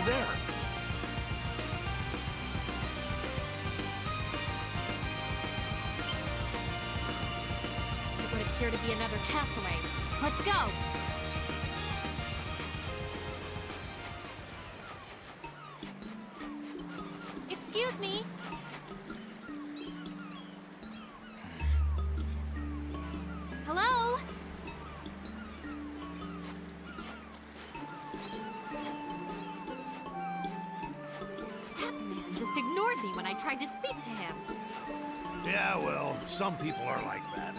there. It would appear to be another castaway. Let's go! Excuse me! Hello? That man just ignored me when I tried to speak to him. Yeah, well, some people are like that.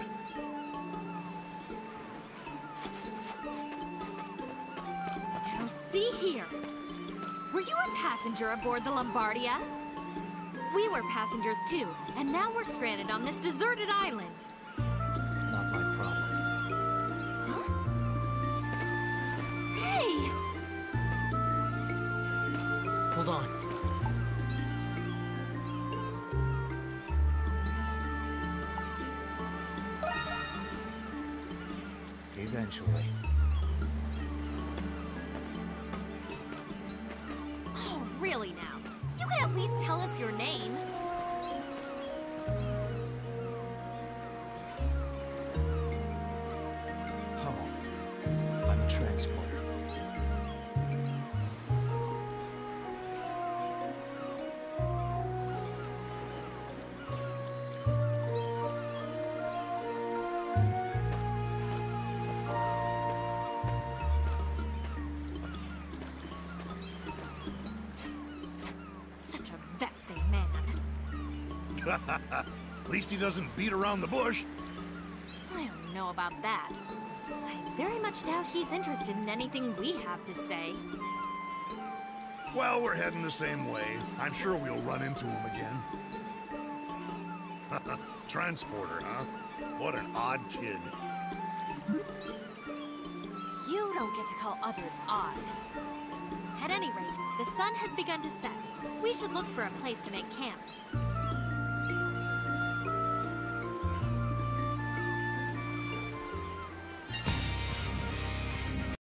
Now see here. Were you a passenger aboard the Lombardia? We were passengers too, and now we're stranded on this deserted island. Not my problem. Huh? Hey! Hold on. Eventually. Oh, really now? You could at least tell us your name. Hummel. I'm a transporter. Such a vexing man. At least he doesn't beat around the bush. I don't know about that. I very much doubt he's interested in anything we have to say. Well, we're heading the same way. I'm sure we'll run into him again. Transporter, huh? What an odd kid. You don't get to call others odd. At any rate, the sun has begun to set. We should look for a place to make camp.